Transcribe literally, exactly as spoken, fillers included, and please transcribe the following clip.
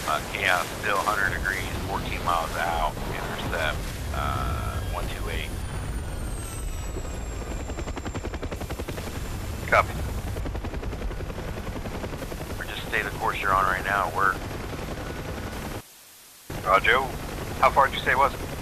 Uh, chaos still one hundred degrees, fourteen miles out, intercept, uh, one two eight. Copy. Or just stay the course you're on right now at work. Roger. How far did you say it was?